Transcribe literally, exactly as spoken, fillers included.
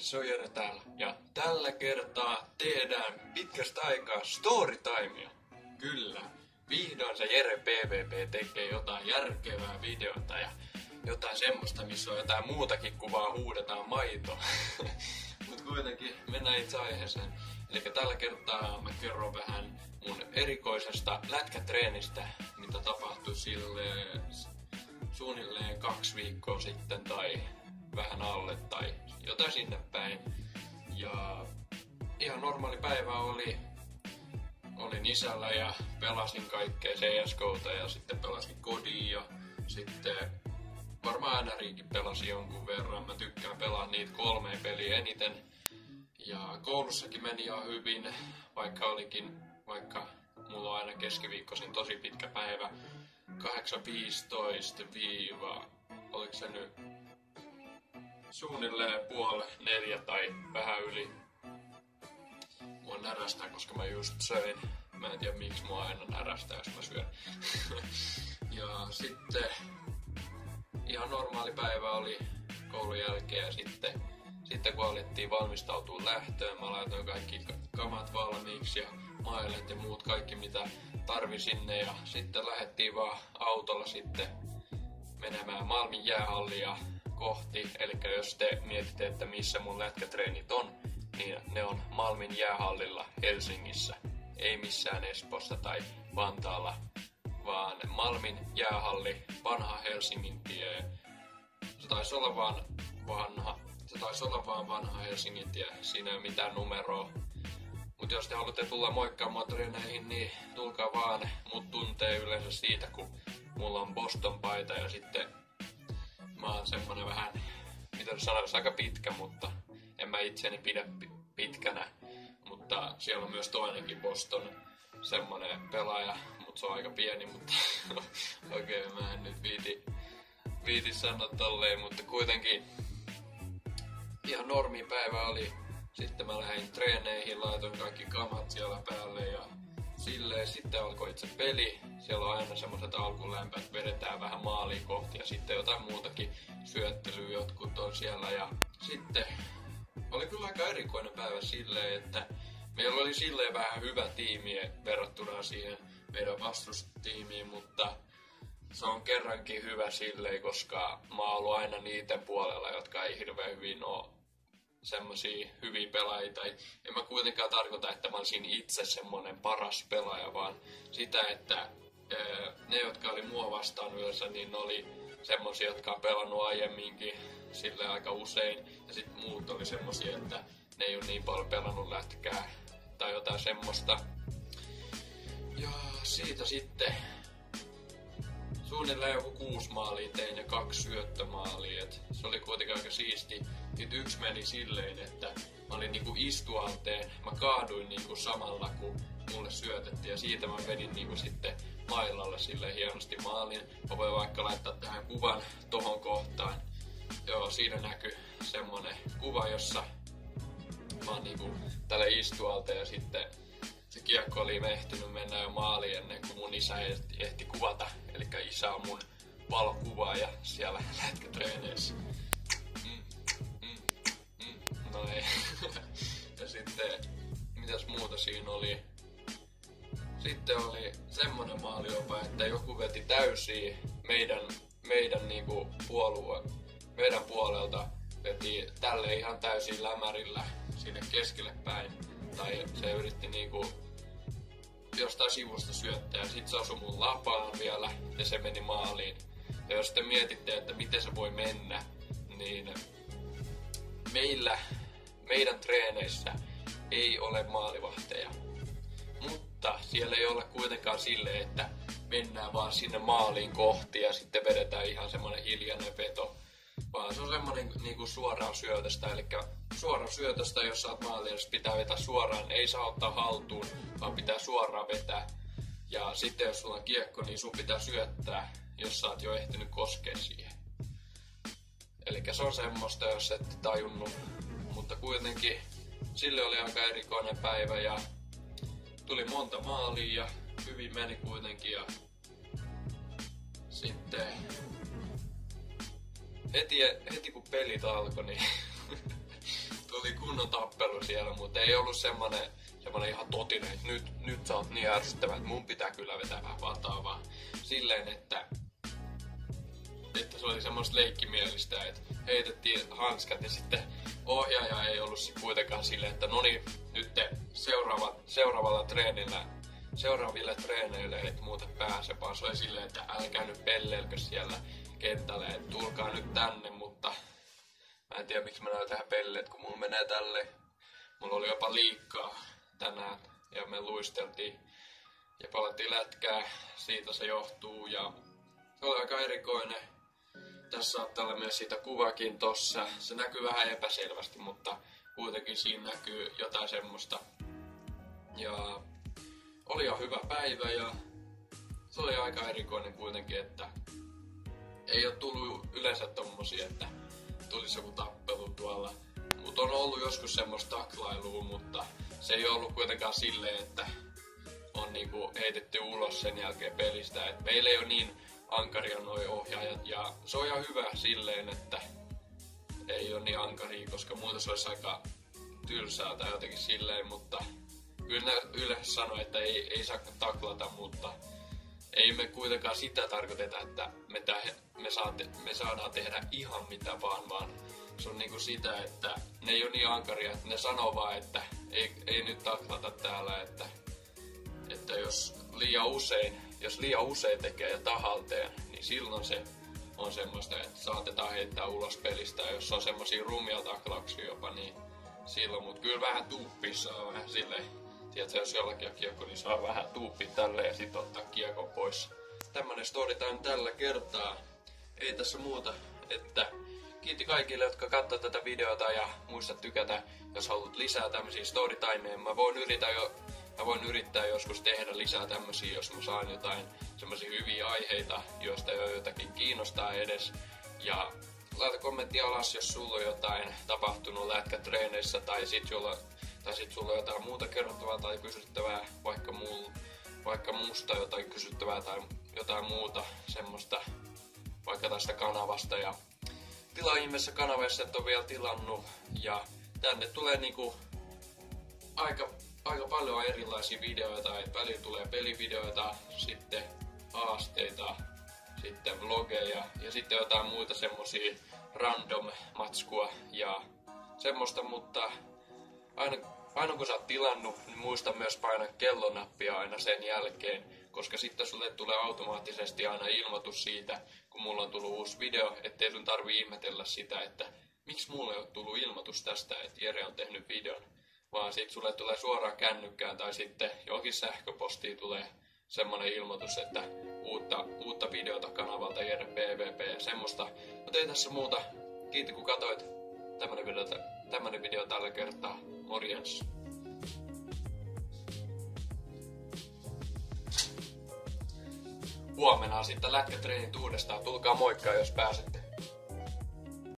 se on Jere täällä. Ja tällä kertaa tehdään pitkästä aikaa storytimea. Kyllä, vihdoin se Jere P V P tekee jotain järkevää videota ja jotain semmoista, missä on jotain muutakin kuvaa huudetaan maito. Mut kuitenkin mennään itse aiheeseen. Eli tällä kertaa mä kerron vähän mun erikoisesta lätkätreenistä, mitä tapahtui sille suunnilleen kaksi viikkoa sitten tai vähän alle tai jotain sinne päin. Ja ihan normaali päivä oli, olin isällä ja pelasin kaikkea C S G O:ta ja sitten pelasin kodin ja sitten varmaan N R Ikin pelasin jonkun verran. Mä tykkään pelaa niitä kolmea peliä eniten. Ja koulussakin meni ihan hyvin, vaikka olikin, vaikka mulla on aina keskiviikkoisin tosi pitkä päivä. kahdeksan viisitoista viiva, oliko se nyt suunnilleen puoli neljä tai vähän yli. Mua närästää, koska mä just söin. Mä en tiedä miksi mua aina närästää, jos mä syön. Ja sitten ihan normaali päivä oli koulun jälkeen ja sitten, sitten kun alettiin valmistautua lähtöön, mä laitoin kaikki kamat valmiiksi ja mailet ja muut kaikki mitä tarvi sinne ja sitten lähdettiin vaan autolla sitten menemään Malmin jäähallia kohti. Eli jos te mietitte, että missä mun lätkätreenit on, niin ne on Malmin jäähallilla Helsingissä. Ei missään Espoossa tai Vantaalla, vaan Malmin jäähalli, vanha Helsingin tie. Se taisi olla vaan vanha, se taisi olla vaan vanha Helsingin tie, siinä ei ole mitään numeroa. Mut jos te haluatte tulla moikkaamaan treeneihin, niin tulkaa vaan. Mut tuntee yleensä siitä, kun mulla on Boston paita ja sitten mä oon semmonen vähän, mitä sanois, aika pitkä, mutta en mä itseni pidä pitkänä. Mutta siellä on myös toinenkin Boston semmonen pelaaja, mut se on aika pieni, mutta okei, okay, mä en nyt viiti, viiti sanoa tolleen, mutta kuitenkin ihan normipäivä oli. Sitten mä lähdin treeneihin, laitoin kaikki kamat siellä päälle ja silleen sitten alkoi itse peli. Siellä on aina semmoset alkulämpät, vedetään vähän maaliin kohti ja sitten jotain muutakin syöttelyä jotkut on siellä. Ja sitten oli kyllä aika erikoinen päivä silleen, että meillä oli silleen vähän hyvä tiimi verrattuna siihen meidän vastustiimiin, mutta se on kerrankin hyvä silleen, koska mä oon ollut aina niiden puolella, jotka ei hirveän hyvin oo semmosia hyviä pelaajia, tai en mä kuitenkaan tarkoita, että mä olisin itse semmonen paras pelaaja, vaan sitä, että ää, ne, jotka oli mua vastaan yleensä, niin ne oli semmosia, jotka on pelannut aiemminkin sille aika usein, ja sit muut oli semmosia, että ne ei oo niin paljon pelannut lätkää, tai jotain semmoista. Ja siitä sitten suunnilleen joku kuusi maalia tein ja kaksi syöttömaalia, et se oli kuitenkin aika siisti. Nyt yksi meni silleen, että mä olin niinku istualteen, mä kaaduin niinku samalla kun mulle syötettiin ja siitä mä vedin niinku sitten mailalle silleen hienosti maalin. Mä voin vaikka laittaa tähän kuvan tohon kohtaan. Joo, siinä näkyy semmonen kuva, jossa mä oon niinku tällä istualteen ja sitten se kiekko oli ehtinyt mennä jo maaliin ennen kuin mun isä ehti, ehti kuvata. Elikkä isä on mun valokuvaaja siellä lätkätreeneissä. Mm, mm, mm, no ei. Ja sitten, mitäs muuta siinä oli? Sitten oli semmonen maali jopa, että joku veti täysiä meidän, meidän niinku puolue, meidän puolelta veti tälle ihan täysin lämärillä sinne keskelle päin. Tai se yritti niinku jostain sivusta syöttää ja sit se osui mun lapaan vielä ja se meni maaliin. Ja jos te mietitte, että miten se voi mennä, niin meillä, meidän treeneissä ei ole maalivahteja. Mutta siellä ei ole kuitenkaan silleen, että mennään vaan sinne maaliin kohti ja sitten vedetään ihan semmonen hiljainen veto. Vaan se on semmonen niinku suoraan syötöstä, eli suoraan syötöstä, jos sä oot maalissa, pitää vetää suoraan, ei saa ottaa haltuun, vaan pitää suoraan vetää. Ja sitten jos sulla on kiekko, niin sun pitää syöttää, jos sä oot jo ehtinyt koskea siihen. Eli se on semmoista, jos et tajunnut, mutta kuitenkin sille oli aika erikoinen päivä ja tuli monta maalia ja hyvin meni kuitenkin ja sitten heti, heti kun pelit alkoi, niin tuli kunnon tappelu siellä, mutta ei ollut semmonen, semmonen ihan totinen, että nyt, nyt sä oot niin ärsyttävä, että mun pitää kyllä vetää vähän vataa, vaan silleen, että, että se oli semmoista leikkimielistä, että heitettiin hanskat ja sitten ohjaaja ei ollut sit kuitenkaan silleen, että no niin, nyt te seuraava, seuraavalla treenillä, seuraaville treeneille et muuta pääse, vaan se oli silleen, että älkää nyt pelleilkö siellä kentälle, että tulkaa nyt tänne, mutta mä en tiedä miksi mä näytän tähän pelleet, kun mulla menee tälleen. Mulla oli jopa liikkaa tänään ja me luisteltiin ja palattiin lätkää, siitä se johtuu ja se oli aika erikoinen. Tässä saattaa olla myös siitä kuvakin tossa. Se näkyy vähän epäselvästi, mutta kuitenkin siinä näkyy jotain semmoista. Ja oli jo hyvä päivä ja se oli aika erikoinen kuitenkin, että ei ole tullut yleensä tommosia, että tulisi joku tappelu tuolla. Mut on ollut joskus semmoista taklailua, mutta se ei ollut kuitenkaan silleen, että on niinku heitetty ulos sen jälkeen pelistä. Et meillä ei ole niin ankaria noi ohjaajat ja se on ihan hyvä silleen, että ei ole niin ankaria, koska muuten se olisi aika tylsää tai jotenkin silleen, mutta kyllä ne yleensä sanoo, että ei, ei saa taklata, mutta ei me kuitenkaan sitä tarkoiteta, että me, täh, me, saate, me saadaan tehdä ihan mitä vaan, vaan se on niinku sitä, että ne ei ole niin ankaria, että ne sanoo vaan, että ei, ei nyt taklata täällä, että, että jos liian usein, jos liian usein tekee ja tahalteen, niin silloin se on semmoista, että saatetaan heittää ulos pelistä, ja jos on semmosia rumia taklauksia jopa, niin silloin, mut kyllä vähän tuuppia saa vähän silleen. Tiedätkö, jos jollakin on kiekko, niin saa vähän tuuppia tälleen ja sit ottaa kiekon pois. Tämmönen storytime tällä kertaa. Ei tässä muuta, että kiitti kaikille, jotka katsoo tätä videota ja muista tykätä, jos haluat lisää tämmösiä storytimeja. Mä voin yrittää jo, mä voin yrittää joskus tehdä lisää tämmösiä, jos mä saan jotain semmosia hyviä aiheita, joista jo jotakin kiinnostaa edes. Ja laita kommentti alas, jos sulla on jotain tapahtunut lätkätreeneissä tai sit jolla tai sit sulla on jotain muuta kerrottavaa tai kysyttävää, vaikka, muu, vaikka muusta jotain kysyttävää tai jotain muuta semmoista, vaikka tästä kanavasta. Ja tilaa ihmeessä kanava, jos et ole vielä tilannut. Ja tänne tulee niinku aika, aika paljon erilaisia videoita, että välillä tulee pelivideoita, sitten haasteita, sitten vlogeja ja sitten jotain muita semmosia random matskua ja semmoista, mutta Aina, aina kun sä oot tilannut, niin muista myös painaa kellonappia aina sen jälkeen, koska sitten sulle tulee automaattisesti aina ilmoitus siitä, kun mulla on tullut uusi video, ettei sun tarvii ihmetellä sitä, että miksi mulle ei ole tullut ilmoitus tästä, että Jere on tehnyt videon, vaan sitten sulle tulee suoraan kännykkään tai sitten johonkin sähköpostiin tulee semmonen ilmoitus, että uutta, uutta videota kanavalta Jere P V P ja semmoista. Mutta ei tässä muuta. Kiitos kun katsoit. Tämmönen video, tämmönen video tällä kertaa. Morjens. Huomenna on sitten lätkätreenit uudestaan. Tulkaa moikkaa, jos pääsette.